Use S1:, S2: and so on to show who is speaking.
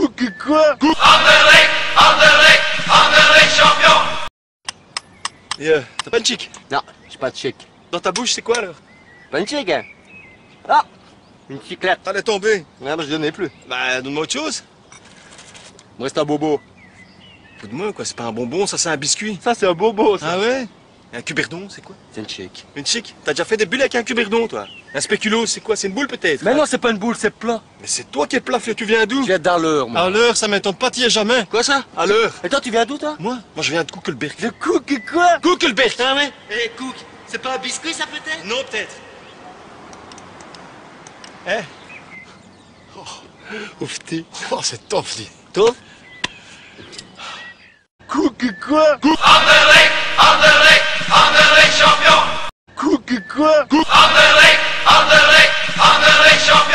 S1: Cookie quoi?
S2: Anderlecht champion.
S3: Et t'as pas de chic?
S1: Non, j'ai pas de chèque.
S3: Dans ta bouche, c'est quoi alors?
S1: Pas une chèque, hein? Ah! Une chiclette.
S3: Elle est tombée.
S1: Ouais, je donnais plus.
S3: Bah, donne-moi autre chose.
S1: Il me reste un bobo.
S3: Faut de moi, quoi. C'est pas un bonbon, ça, c'est un biscuit.
S1: Ça, c'est un bobo, ça.
S3: Ah ouais? Et un cuberdon, c'est quoi?
S1: C'est une chèque.
S3: Une chic? T'as déjà fait des bulles avec un cuberdon, toi? Un spéculoos, c'est quoi? C'est une boule, peut-être?
S1: Mais non, c'est pas une boule, c'est plat.
S3: Mais c'est toi qui es plat, tu viens d'où?
S1: Je viens dans l'heure, moi.
S3: À l'heure, ça m'étonne pas, t'y es jamais.
S1: Quoi, ça?
S3: À l'heure.
S1: Et toi, tu viens d'où, toi?
S3: Moi, je viens de Kuckelberg.
S1: De cookie quoi?
S3: Kuckelberg, ah ouais?
S1: Eh, Cook, c'est pas un biscuit, ça, peut-être?
S3: Non, peut-être. Eh? Ouf, t'es. Oh, c'est top, dis.
S1: Toi? Cookie quoi?
S2: Anderlecht champion.
S1: Cookie quoi?
S2: Anderlecht champion.